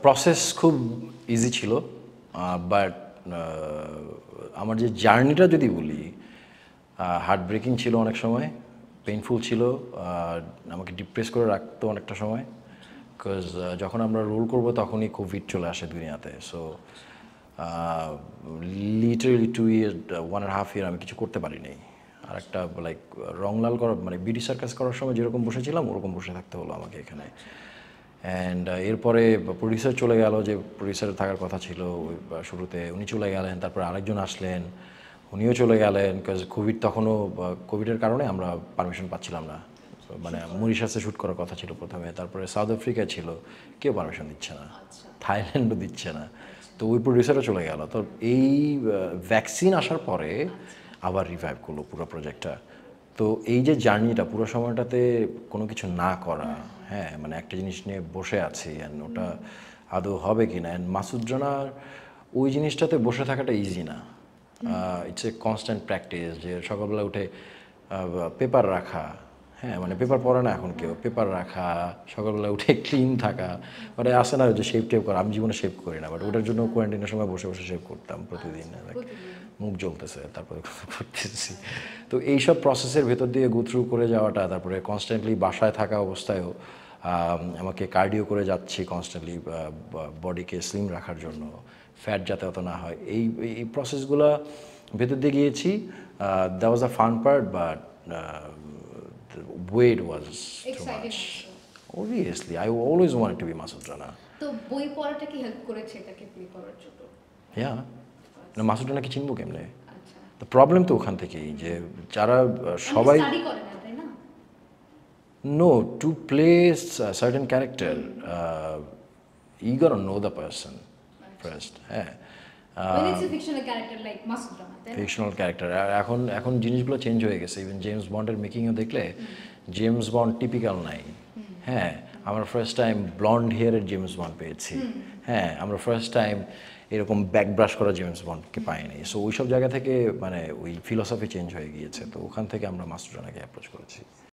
Process খুব easy ছিল, but আমার যে জার্নিটা যদি বলি, হার্ট ব্রেকিং ছিল অনেক সময়, পেইনফুল ছিল, আমাকে ডিপ্রেস করে রাখতো অনেকটা সময়। বিকজ যখন আমরা রোল করব তখনই কোভিড চলে আসে দুনিয়াতে। সো লিটারেলি 2 ইয়ার 1.5 ইয়ার আমি কিছু করতে পারিনি। আর একটা লাইক রংলাল করা মানে বিডি সার্কাস করার সময় যেরকম বসেছিলাম ওরকম বসে থাকতে হলো আমাকে এখানে। অ্যান্ড এরপরে প্রডিউসার চলে গেল, যে প্রডিউসার থাকার কথা ছিল শুরুতে, উনি চলে গেলেন। তারপরে আরেকজন আসলেন, উনিও চলে গেলেন। বিকজ কোভিড তখনও, কোভিডের কারণে আমরা পারমিশন পাচ্ছিলাম না। মানে মরিশাসে শ্যুট করার কথা ছিল প্রথমে, তারপরে সাউথ আফ্রিকা ছিল, কেউ পারমিশন দিচ্ছে না, থাইল্যান্ডও দিচ্ছে না। তো ওই প্রডিউসারও চলে গেল। তো এই ভ্যাকসিন আসার পরে আবার রিভাইভ করলো পুরো প্রজেক্টটা। তো এই যে জার্নিটা পুরো সময়টাতে কোনো কিছু না করা, হ্যাঁ মানে একটা জিনিস নিয়ে বসে আছি অ্যান্ড ওটা আদৌ হবে কি না। অ্যান্ড মাসুদ রানার ওই জিনিসটাতে বসে থাকাটা ইজি না। ইটস এ কনস্ট্যান্ট প্র্যাকটিস, যে সকালবেলা উঠে পেপার রাখা, হ্যাঁ মানে পেপার পড়ে না এখন কেউ, পেপার রাখা, সকালবেলা উঠে ক্লিন থাকা, মানে আসে না যে শেভ টেভ করা। আমি জীবনে শেভ করি না, বাট ওটার জন্য কোয়ারেন্টাইনের সময় বসে বসে শেভ করতাম প্রতিদিন। মুখ জ্বলতেছে তারপরে করতেছি। তো এইসব প্রসেসের ভেতর দিয়ে গো থ্রু করে যাওয়াটা, তারপরে কনস্ট্যান্টলি বাসায় থাকা অবস্থায়ও আমাকে কার্ডিও করে যাচ্ছি কনস্ট্যান্টলি বডিকে স্লিম রাখার জন্য, ফ্যাট যাতে অত না হয়, এই এই প্রসেসগুলো ভেতর দিয়ে গিয়েছি। That was a fun part, but the weight was too much. Obviously, I always wanted to be Masood Rana. তো বই পড়াটা কি হেল্প করেছে এটাকে প্লে করার জন্য? Yeah. না মাসুদ রানাকে চিনবো কেমনে? আচ্ছা। তো প্রবলেম তো ওখান থেকেই, যে যারা সবাই স্টাডি করে না, তাই না? No, to play a certain character, you gotta know the person first. হ্যাঁ। When it's a fictional character like Masood Rana, তাই না? Fictional character. এখন এখন জিনিসগুলো চেঞ্জ হয়ে গেছে। ইভেন জেমস বন্ডের মেকিংও দেখলে জেমস বন্ড টিপিক্যাল নাই। হ্যাঁ, আমরা ফার্স্ট টাইম ব্লন্ড হেয়ারের জেমস বন্ড পেয়েছি। হ্যাঁ, আমরা ফার্স্ট টাইম এরকম ব্যাক ব্রাশ করা জেমস বন্ডকে পাইনি। সো ওই সব জায়গা থেকে মানে ওই ফিলসফি চেঞ্জ হয়ে গিয়েছে। তো ওখান থেকে আমরা মাসুদ রানাকে অ্যাপ্রোচ করেছি।